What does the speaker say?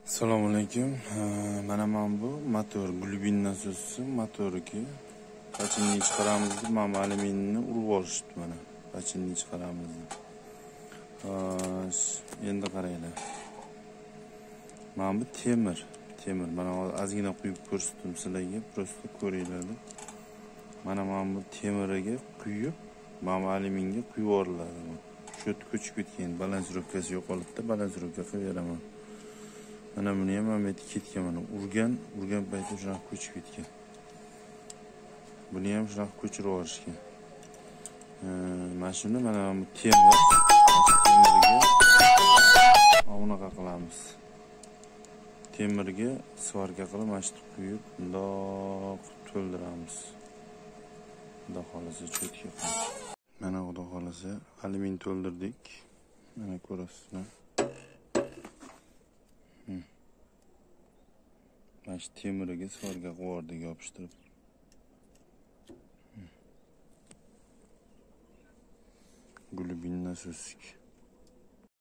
Assalomu alaykum. Mana bu motor glubin nasosi motoriga bachinni chiqaramiz deb mana alyuminiyni urib olishdi mana. Bachinni chiqaramiz deb. Endi qaranglar. Mana bu temir. Mana ozgina quyib ko'rsatdim sizlarga, prosta ko'ringlar deb. Mana bu temiriga quyib, mana alyuminga quyib yuboriladi. Shu yerda ko'chib ketgan balansировкасы yo'qolibdi, balansировка qilib beraman. Mana buni ham ameti ketgan mana urgan payti shunaqa ko'chib ketgan. Buni ham shunaqa ko'chirib yuborishgan. Mana shuni mana bu temiriga bunaqa qilamiz. Temirga svarka qilib mana shu quyib bundoq to'ldiramiz. Xudo xolasa cho'tga. Mana xudo xolasa alyumin to'ldirdik. Mana ko'rasizlar. Mana shu temiriga svarka qilib yopishtirib. Glubin nasosi.